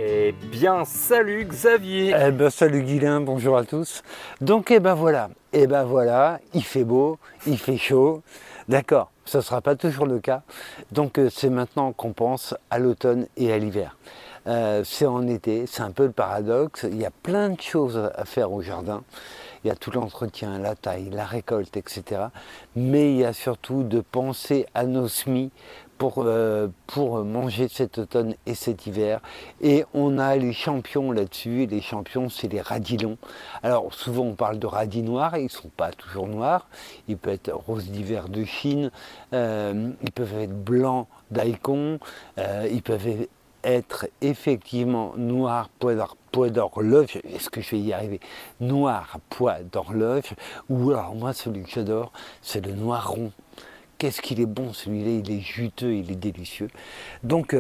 Eh bien, salut Xavier. Eh ben, salut Guilain, bonjour à tous. Donc, voilà, il fait beau, il fait chaud. D'accord, ce ne sera pas toujours le cas. Donc, c'est maintenant qu'on pense à l'automne et à l'hiver. C'est en été, c'est un peu le paradoxe. Il y a plein de choses à faire au jardin. Il y a tout l'entretien, la taille, la récolte, etc. Mais il y a surtout de penser à nos semis pour manger cet automne et cet hiver. Et on a les champions là-dessus. Et les champions, c'est les radilons. Alors souvent on parle de radis noirs, ils ne sont pas toujours noirs. Ils peuvent être rose d'hiver de Chine, ils peuvent être blancs daikon, ils peuvent être effectivement noir pois d'horloge, est-ce que je vais y arriver? Noir pois d'horloge, ou alors moi celui que j'adore, c'est le noir rond. Qu'est-ce qu'il est bon celui-là, il est juteux, il est délicieux. Donc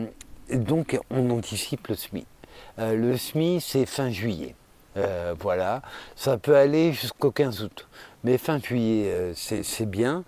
on anticipe le semis. Le semis c'est fin juillet. Voilà, ça peut aller jusqu'au 15 août, mais fin juillet c'est bien.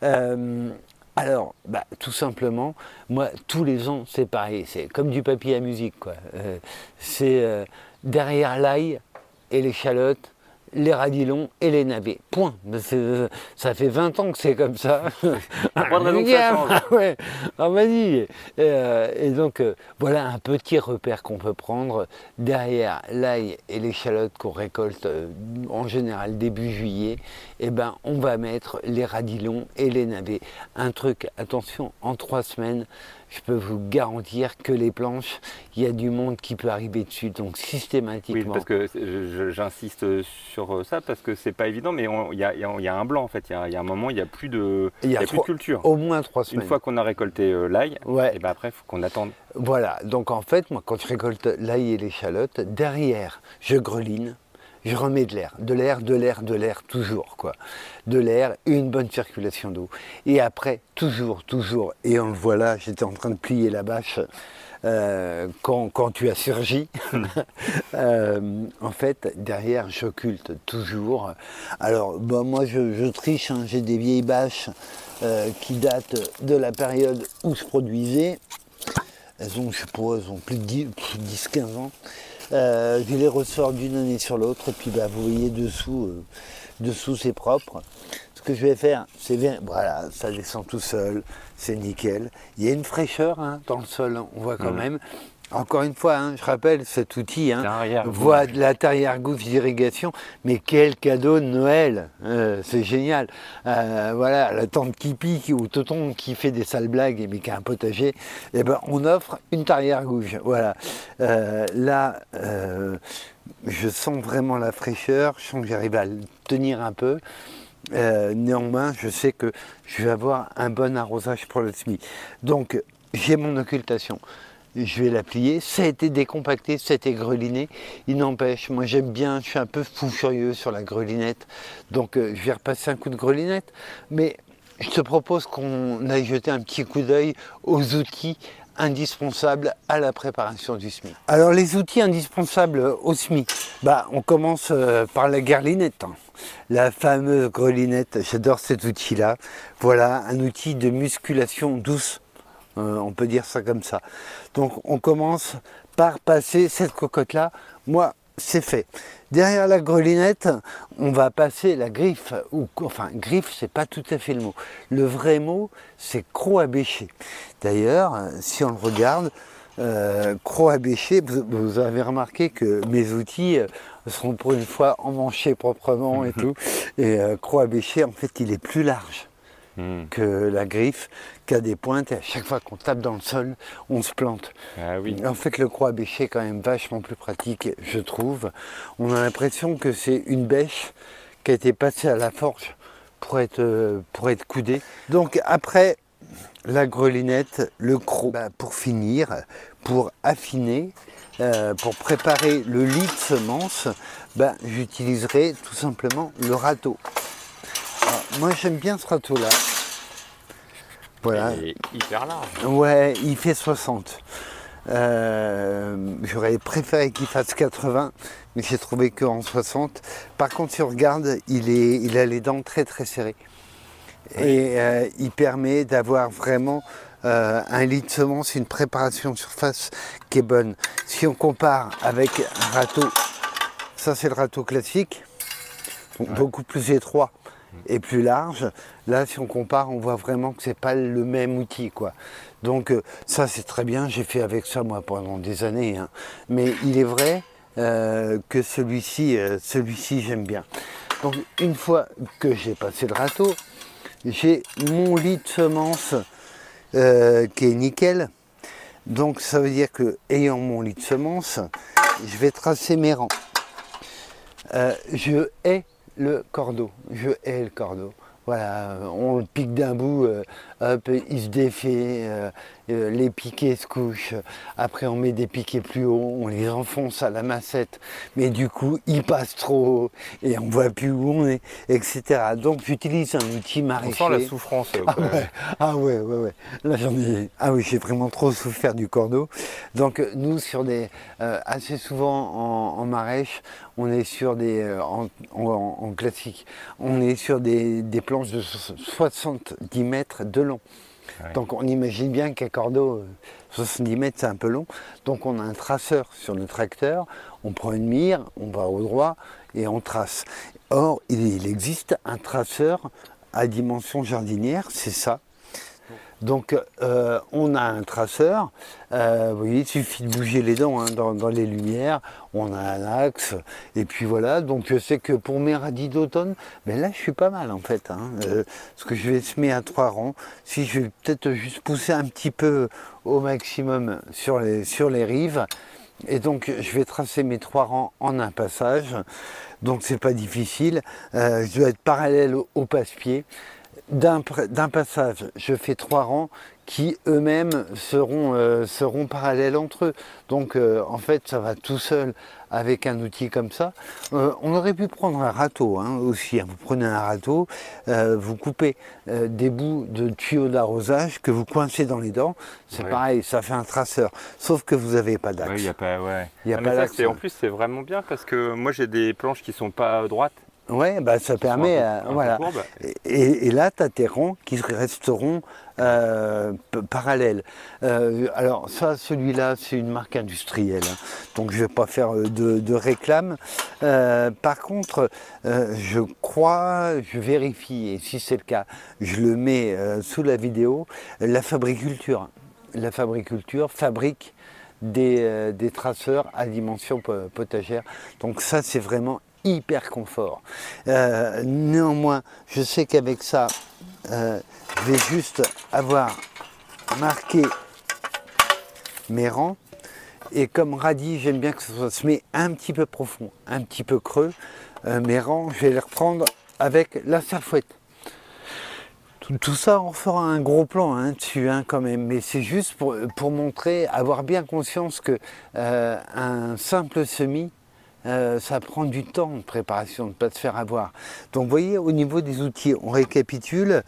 Alors, tout simplement, moi, tous les ans, c'est pareil, c'est comme du papier à musique, quoi. C'est derrière l'ail et l'échalote, les radilons et les navets. Point. Ça fait 20 ans que c'est comme ça. Pas de raison que ça change. Ouais, on m'a dit. Et donc, voilà un petit repère qu'on peut prendre derrière l'ail et l'échalote qu'on récolte en général début juillet. Et on va mettre les radilons et les navets. Un truc, attention, en 3 semaines, je peux vous garantir que les planches, il y a du monde qui peut arriver dessus, donc systématiquement. Oui, parce que j'insiste sur ça, parce que c'est pas évident, mais il y a un blanc en fait. Il y a un moment, il n'y a plus de, plus de culture. Au moins 3 semaines. Une fois qu'on a récolté l'ail, ouais. Et après, il faut qu'on attende. Voilà, donc en fait, moi, quand je récolte l'ail et l'échalote, derrière, je greline. Je remets de l'air, toujours, quoi. De l'air et une bonne circulation d'eau. Et après, toujours, et on le voit là, j'étais en train de plier la bâche quand tu as surgi. En fait, derrière, j'occulte toujours. Alors, moi, je triche, hein, j'ai des vieilles bâches qui datent de la période où je produisais. Elles ont, je sais pas, elles ont plus de 10-15 ans. Je les ressors d'une année sur l'autre, et puis vous voyez dessous c'est propre. Ce que je vais faire, c'est bien, voilà, ça descend tout seul, c'est nickel. Il y a une fraîcheur dans le sol, on voit quand même. Encore une fois, je rappelle cet outil, voie de la arrière-goutte d'irrigation, mais quel cadeau de Noël, c'est génial. Voilà, la tante Kipi ou Toton qui fait des sales blagues mais qui a un potager, on offre une arrière-goutte. Voilà. Là, je sens vraiment la fraîcheur, je sens que j'arrive à le tenir un peu. Néanmoins, je sais que je vais avoir un bon arrosage pour le semis. Donc, j'ai mon occultation. Je vais la plier, ça a été décompacté, ça a été greliné, il n'empêche, moi j'aime bien, je suis un peu fou furieux sur la grelinette, donc je vais repasser un coup de grelinette, mais je te propose qu'on aille jeter un petit coup d'œil aux outils indispensables à la préparation du semis. Alors les outils indispensables au semis, on commence par la grelinette, la fameuse grelinette, j'adore cet outil-là, voilà un outil de musculation douce. On peut dire ça comme ça. Donc on commence par passer cette cocotte-là. Moi, c'est fait. Derrière la grelinette, on va passer la griffe. Enfin, griffe, c'est pas tout à fait le mot. Le vrai mot, c'est croc à bêcher. D'ailleurs, si on le regarde, croc à bêcher, vous avez remarqué que mes outils seront pour une fois emmanchés proprement et tout. Et croc à bêcher, en fait, il est plus large que la griffe, qui a des pointes, et à chaque fois qu'on tape dans le sol, on se plante. Ah oui. En fait, le croc à bêcher est quand même vachement plus pratique, je trouve. On a l'impression que c'est une bêche qui a été passée à la forge pour être coudée. Donc après la grelinette, le croc, pour finir, pour affiner, pour préparer le lit de semences, j'utiliserai tout simplement le râteau. Alors, moi j'aime bien ce râteau là. Voilà. Il est hyper large. Ouais, il fait 60. J'aurais préféré qu'il fasse 80, mais j'ai trouvé qu'en 60. Par contre, si on regarde, il a les dents très serrées. Et il permet d'avoir vraiment un lit de semences, une préparation surface qui est bonne. Si on compare avec un râteau, ça c'est le râteau classique, donc beaucoup plus étroit et plus large. Là, si on compare, on voit vraiment que c'est pas le même outil, quoi. Donc ça c'est très bien, j'ai fait avec ça moi pendant des années, hein. Mais il est vrai que celui-ci j'aime bien. Donc une fois que j'ai passé le râteau, j'ai mon lit de semences qui est nickel. Donc ça veut dire que, ayant mon lit de semences, je vais tracer mes rangs. Je hais le cordeau, Voilà, on le pique d'un bout, hop, il se défait, les piquets se couchent, après on met des piquets plus hauts, on les enfonce à la massette, mais du coup il passe trop haut et on ne voit plus où on est, etc. Donc j'utilise un outil maraîcher. On sent la souffrance. Ah ouais. Là j'ai vraiment trop souffert du cordeau. Donc nous sur des, assez souvent en maraîche, on est sur des, en classique, on est sur des planches de 70 mètres de long. Ouais. Donc on imagine bien qu'un cordeau 70 mètres c'est un peu long. Donc on a un traceur sur le tracteur, on prend une mire, on va au droit et on trace. Or il existe un traceur à dimension jardinière, c'est ça. Donc on a un traceur, vous voyez, il suffit de bouger les dents hein, dans les lumières, on a un axe, et puis voilà, donc je sais que pour mes radis d'automne, ben là je suis pas mal en fait, hein, parce que je vais semer à 3 rangs, si je vais peut-être juste pousser un petit peu au maximum sur les rives, et donc je vais tracer mes 3 rangs en un passage, donc c'est pas difficile, je dois être parallèle au passe-pied. D'un passage, je fais 3 rangs qui eux-mêmes seront parallèles entre eux. Donc en fait, ça va tout seul avec un outil comme ça. On aurait pu prendre un râteau hein, aussi. Vous prenez un râteau, vous coupez des bouts de tuyaux d'arrosage que vous coincez dans les dents. C'est pareil, ça fait un traceur. Sauf que vous n'avez pas d'axe. Il n'y a pas, y a pas d'axe. En plus, c'est vraiment bien parce que moi, j'ai des planches qui ne sont pas droites. Ouais, bah ça permet, voilà. Et là, tu as tes rangs qui resteront parallèles. Alors ça, celui-là, c'est une marque industrielle, hein, donc je ne vais pas faire de réclame. Par contre, je vérifie, et si c'est le cas, je le mets sous la vidéo, la fabriculture. La fabriculture fabrique des traceurs à dimension potagère. Donc ça, c'est vraiment hyper confort. Néanmoins, je sais qu'avec ça, je vais juste avoir marqué mes rangs. Et comme radis, j'aime bien que ça soit semé un petit peu profond, un petit peu creux. Mes rangs, je vais les reprendre avec la serfouette. Tout ça, on fera un gros plan hein, dessus hein, quand même, mais c'est juste pour montrer, avoir bien conscience que un simple semis, ça prend du temps de préparation, de ne pas se faire avoir. Donc vous voyez, au niveau des outils, on récapitule,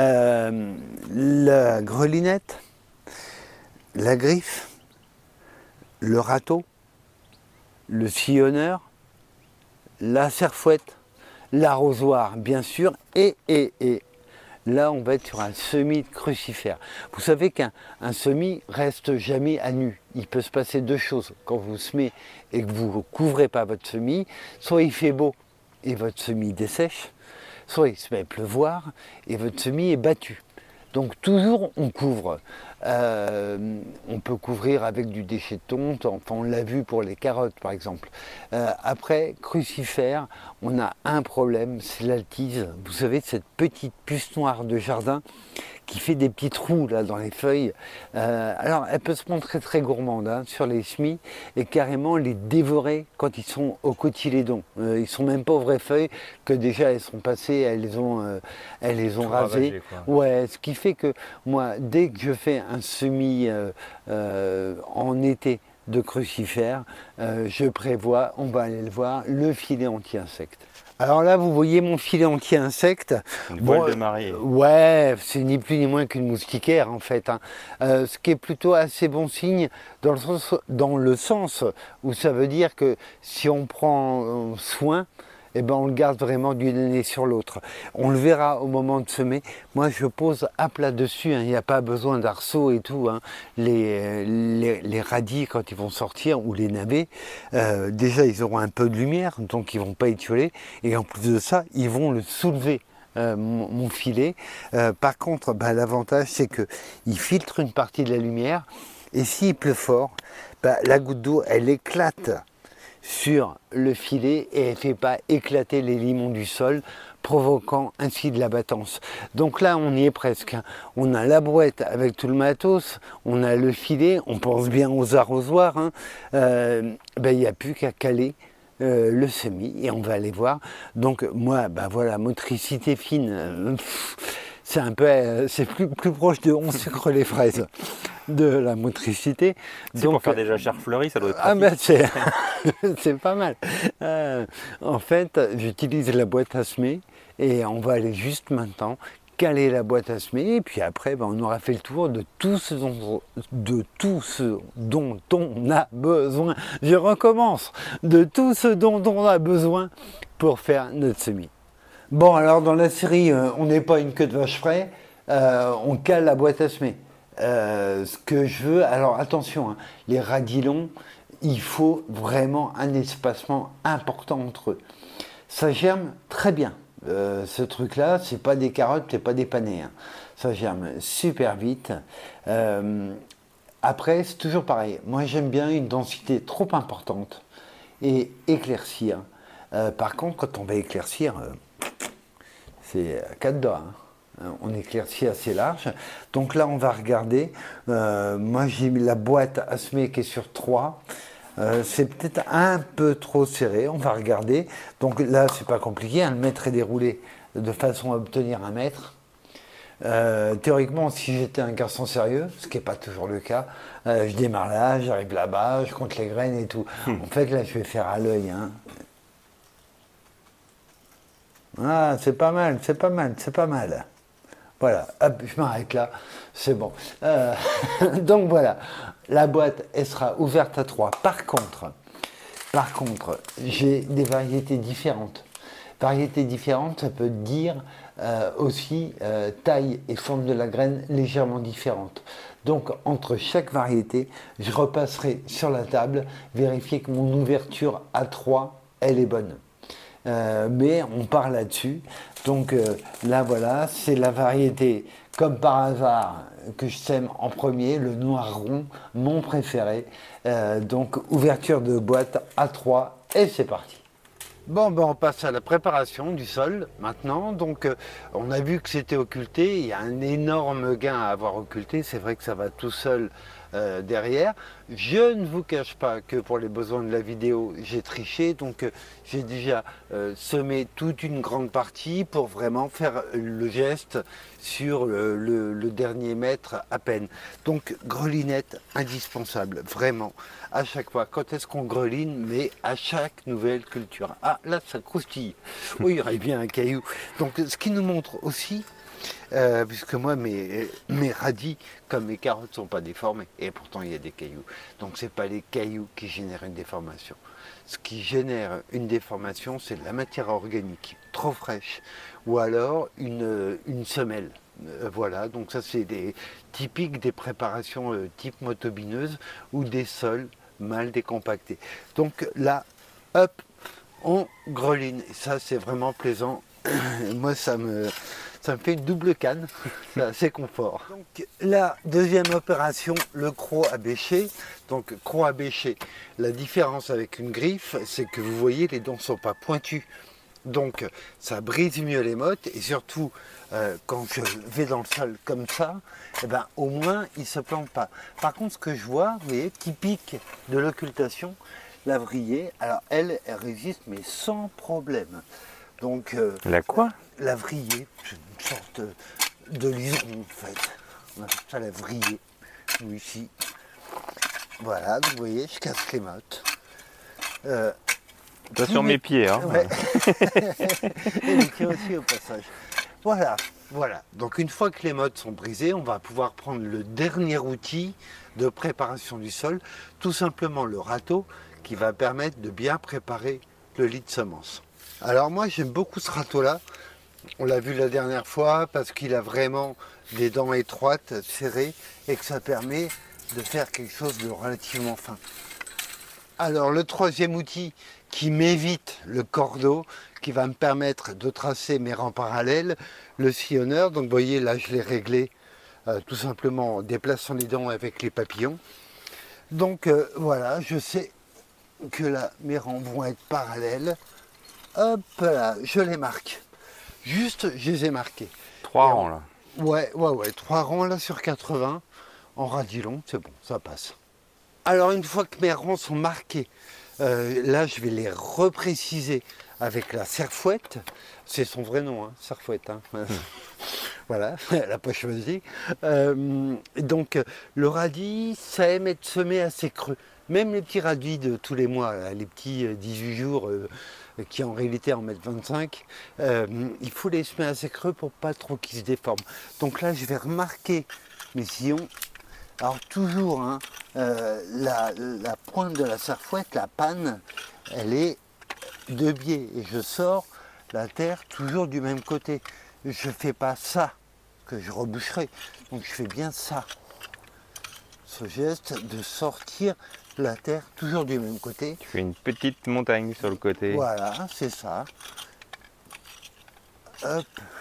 la grelinette, la griffe, le râteau, le sillonneur, la serfouette, l'arrosoir bien sûr, et là on va être sur un semis de crucifère. Vous savez qu'un semis reste jamais à nu. Il peut se passer deux choses quand vous semez et que vous ne couvrez pas votre semis. Soit il fait beau et votre semis dessèche, soit il se met à pleuvoir et votre semis est battu. Donc toujours on couvre. On peut couvrir avec du déchet de tonte, enfin on l'a vu pour les carottes par exemple. Après, crucifère, on a un problème, c'est l'altise. Vous savez, cette petite puce noire de jardin qui fait des petits trous là dans les feuilles. Alors elle peut se montrer très gourmande hein, sur les semis et carrément les dévorer quand ils sont au cotylédon. Ils sont même pas aux vraies feuilles que déjà elles sont passées, elles les ont rasées. Ouais, ce qui fait que moi, dès que je fais un semis en été de crucifère, je prévois, on va aller le voir, le filet anti-insectes. Alors là, vous voyez mon filet anti-insectes. Une boîte de marée. Ouais, c'est ni plus ni moins qu'une moustiquaire en fait. Hein. Ce qui est plutôt assez bon signe dans le sens où ça veut dire que si on prend soin, eh ben, on le garde vraiment d'une année sur l'autre. On le verra au moment de semer. Moi, je pose à plat dessus, hein. Il n'y a pas besoin d'arceaux et tout, hein. Les radis, quand ils vont sortir, ou les navets, déjà, ils auront un peu de lumière, donc ils ne vont pas étioler. Et en plus de ça, ils vont le soulever. Mon filet. Par contre, bah, l'avantage, c'est qu'il filtre une partie de la lumière. Et s'il pleut fort, bah, la goutte d'eau, elle éclate sur le filet et elle ne fait pas éclater les limons du sol, provoquant ainsi de la battance. Donc là, on y est presque. On a la brouette avec tout le matos, on a le filet, on pense bien aux arrosoirs. Hein. Ben, il n'y a plus qu'à caler le semis et on va aller voir. Donc moi, ben voilà, motricité fine, c'est un peu, c'est plus proche de on sucre les fraises de la motricité. Donc pour faire des jachères fleuries, ça doit être pratique. Ah ben c'est pas mal. En fait, j'utilise la boîte à semer et on va aller juste maintenant caler la boîte à semer et puis après ben, on aura fait le tour de tout ce dont on a besoin. Je recommence, de tout ce dont on a besoin pour faire notre semis. Bon, alors dans la série on n'est pas une queue de vache frais, on cale la boîte à semer. Ce que je veux, alors attention, hein, les radis longs, il faut vraiment un espacement important entre eux. Ça germe très bien. Ce truc-là, c'est pas des carottes, c'est pas des panais. Hein. Ça germe super vite. Après, c'est toujours pareil. Moi, j'aime bien une densité trop importante et éclaircir. Par contre, quand on va éclaircir, c'est 4 doigts. Hein. On éclaircit assez large. Donc là, on va regarder. Moi, j'ai mis la boîte à semer qui est sur 3. C'est peut-être un peu trop serré, on va regarder. Donc là, c'est pas compliqué, hein, le mètre est déroulé de façon à obtenir un mètre. Théoriquement, si j'étais un garçon sérieux, ce qui n'est pas toujours le cas, je démarre là, j'arrive là-bas, je compte les graines et tout. En fait, là, je vais faire à l'œil. Hein. Ah, c'est pas mal, c'est pas mal, c'est pas mal. Voilà, hop, je m'arrête là, c'est bon. Donc voilà, la boîte, elle sera ouverte à 3. Par contre, j'ai des variétés différentes. Variétés différentes, ça peut dire aussi taille et forme de la graine légèrement différentes. Donc entre chaque variété, je repasserai sur la table, vérifier que mon ouverture à 3, elle est bonne. Mais on part là-dessus. Donc là voilà, c'est la variété comme par hasard que je sème en premier, le noir rond, mon préféré. Donc ouverture de boîte à 3 et c'est parti. Bon, ben on passe à la préparation du sol maintenant. Donc on a vu que c'était occulté, il y a un énorme gain à avoir occulté, c'est vrai que ça va tout seul derrière. Je ne vous cache pas que pour les besoins de la vidéo, j'ai triché, donc j'ai déjà semé toute une grande partie pour vraiment faire le geste sur le dernier mètre à peine. Donc grelinette indispensable, vraiment. À chaque fois, quand est-ce qu'on greline, mais à chaque nouvelle culture. Ah, là, ça croustille. Oui, il y aurait bien un caillou. Donc, ce qui nous montre aussi, puisque moi, mes radis, comme mes carottes, ne sont pas déformés. Et pourtant, il y a des cailloux. Donc, ce n'est pas les cailloux qui génèrent une déformation. Ce qui génère une déformation, c'est de la matière organique trop fraîche. Ou alors, une semelle. Voilà, donc ça c'est typique des préparations type motobineuse ou des sols mal décompactés. Donc là, hop, on greline. Et ça c'est vraiment plaisant. Moi ça me fait une double canne, c'est assez confort. Donc la deuxième opération, le croc à bêcher. Donc croc à bêcher, la différence avec une griffe, c'est que vous voyez les dents ne sont pas pointues. Donc ça brise mieux les mottes et surtout quand je vais dans le sol comme ça, eh ben, au moins il ne se plante pas. Par contre ce que je vois, vous voyez, typique de l'occultation, la vrillée, alors elle résiste mais sans problème. Donc la quoi? La vrillée, c'est une sorte de liseron en fait. On appelle ça la vrillée, nous ici. Voilà, donc vous voyez, je casse les mottes. Pas sur mes pieds, hein. Ouais. Et les pieds aussi au passage. Voilà, voilà. Donc une fois que les mottes sont brisées, on va pouvoir prendre le dernier outil de préparation du sol, tout simplement le râteau, qui va permettre de bien préparer le lit de semences. Alors moi j'aime beaucoup ce râteau-là. On l'a vu la dernière fois parce qu'il a vraiment des dents étroites, serrées, et que ça permet de faire quelque chose de relativement fin. Alors le troisième outil qui m'évite le cordeau, qui va me permettre de tracer mes rangs parallèles, le sillonneur. Donc vous voyez là je l'ai réglé tout simplement en déplaçant les dents avec les papillons. Donc voilà, je sais que là mes rangs vont être parallèles. Hop là, je les marque. Juste, je les ai marqués. 3 rangs là. Ouais, 3 rangs là sur 80. En radis long, c'est bon, ça passe. Alors une fois que mes rangs sont marqués, là je vais les repréciser avec la serfouette. C'est son vrai nom, hein, serfouette. Hein. Voilà, elle n'a pas choisi. Donc le radis, ça aime être semé assez creux. Même les petits radis de tous les mois, là, les petits 18 jours qui en réalité en mettent 25, il faut les semer assez creux pour pas trop qu'ils se déforment. Donc là je vais remarquer mes sillons. Alors toujours, hein, la pointe de la serfouette, la panne, elle est de biais et je sors la terre toujours du même côté. Je ne fais pas ça que je reboucherai, donc je fais bien ça. Ce geste de sortir la terre toujours du même côté. Tu fais une petite montagne sur le côté. Voilà, c'est ça. Hop.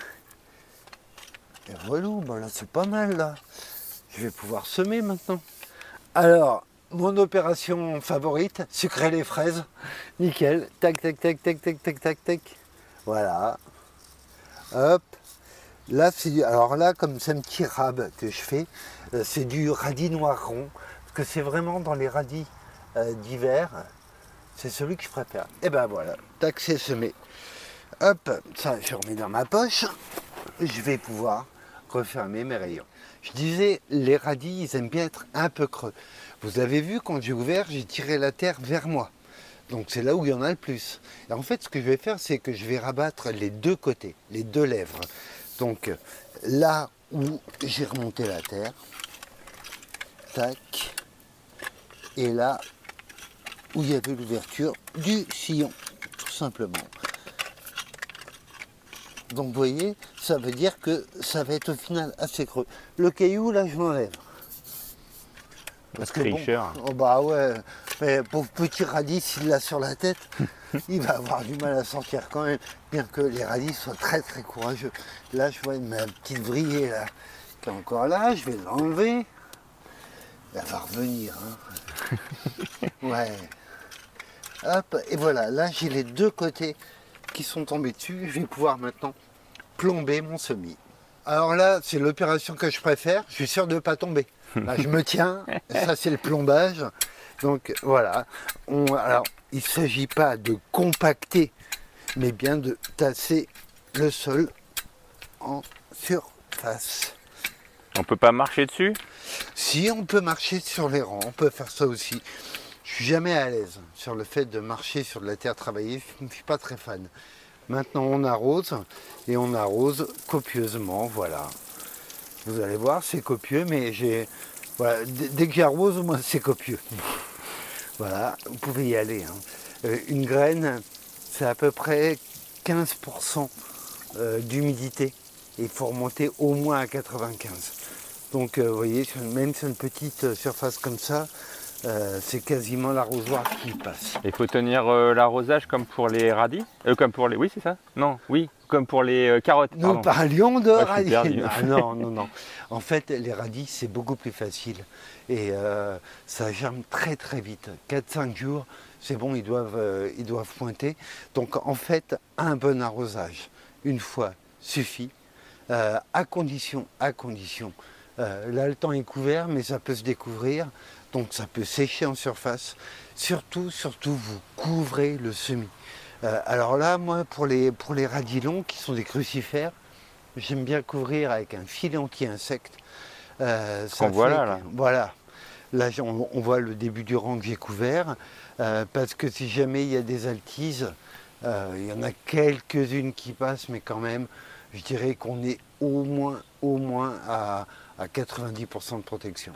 Et voilà, bon là c'est pas mal là. Je vais pouvoir semer maintenant. Alors, mon opération favorite, sucrer les fraises. Nickel. Tac, tac, tac, tac, tac, tac, tac, tac. Voilà. Hop. Là, alors là, comme c'est un petit rab que je fais, c'est du radis noir rond. Parce que c'est vraiment dans les radis d'hiver, c'est celui que je préfère. Et ben voilà, tac, c'est semé. Hop, ça, je remets dans ma poche. Je vais pouvoir refermer mes rayons. Je disais, les radis, ils aiment bien être un peu creux. Vous avez vu, quand j'ai ouvert, j'ai tiré la terre vers moi. Donc c'est là où il y en a le plus. Et en fait, ce que je vais faire, c'est que je vais rabattre les deux côtés, les deux lèvres. Donc là où j'ai remonté la terre, tac, et là où il y avait l'ouverture du sillon, tout simplement. Donc vous voyez, ça veut dire que ça va être au final assez creux. Le caillou, là, je l'enlève. Parce que bon, oh bah ouais, mais pauvre petit radis, s'il l'a sur la tête, il va avoir du mal à sortir quand même, bien que les radis soient très très courageux. Là, je vois ma petite vrillée là, qui est encore là, je vais l'enlever. Elle va revenir. Hein. Ouais. Hop, et voilà, là j'ai les deux côtés qui sont tombés dessus. Je vais pouvoir maintenant plomber mon semis. Alors là, c'est l'opération que je préfère. Je suis sûr de ne pas tomber. Là, je me tiens. Ça, c'est le plombage. Donc voilà. Alors, il ne s'agit pas de compacter, mais bien de tasser le sol en surface. On peut pas marcher dessus? Si, on peut marcher sur les rangs. On peut faire ça aussi. Je suis jamais à l'aise sur le fait de marcher sur de la terre travaillée. Je ne suis pas très fan. Maintenant, on arrose et on arrose copieusement. Voilà. Vous allez voir, c'est copieux, mais voilà, dès que j'arrose, moi, c'est copieux. Voilà, vous pouvez y aller. Hein. Une graine, c'est à peu près 15% d'humidité. Et il faut remonter au moins à 95. Donc, vous voyez, même sur une petite surface comme ça, c'est quasiment l'arrosoir qui passe. Il faut tenir l'arrosage comme pour les radis, comme pour les... Oui, c'est ça? Non, oui, comme pour les carottes. Nous parlions de radis. Ah, non. En fait, les radis, c'est beaucoup plus facile. Et ça germe très très vite. 4-5 jours, c'est bon, ils doivent pointer. Donc en fait, un bon arrosage, une fois, suffit. À condition, là le temps est couvert, mais ça peut se découvrir. Donc ça peut sécher en surface. Surtout, vous couvrez le semis. Alors là, moi, pour les radis longs, qui sont des crucifères, j'aime bien couvrir avec un filet anti-insectes. Voilà. Voilà. Là, on voit le début du rang que j'ai couvert. Parce que si jamais il y a des altises, il y en a quelques-unes qui passent, mais quand même, je dirais qu'on est au moins à 90% de protection.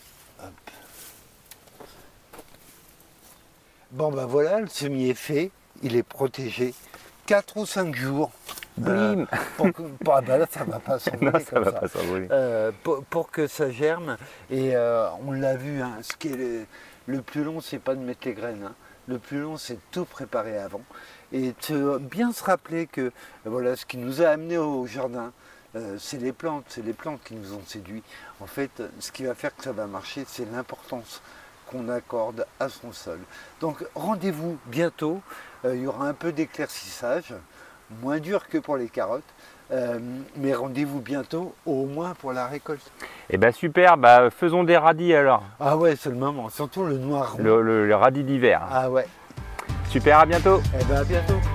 Hop. Bon ben voilà, le semis est fait, il est protégé 4 ou 5 jours. Blim Là, ça ne va pas s'envoler. Non, ça va pas s'envoler. Pour que ça germe. Et on l'a vu, hein, ce qui est le plus long, c'est pas de mettre les graines. Hein. Le plus long, c'est de tout préparer avant. Et de bien se rappeler que voilà, ce qui nous a amené au jardin, c'est les plantes qui nous ont séduits. En fait, ce qui va faire que ça va marcher, c'est l'importance qu'on accorde à son sol. Donc rendez-vous bientôt, il y aura un peu d'éclaircissage, moins dur que pour les carottes, mais rendez-vous bientôt, au moins pour la récolte. Eh bien super, faisons des radis alors. Ah ouais, c'est le moment, surtout le noir rond. Le radis d'hiver. Ah ouais. Super, à bientôt. Eh bien à bientôt.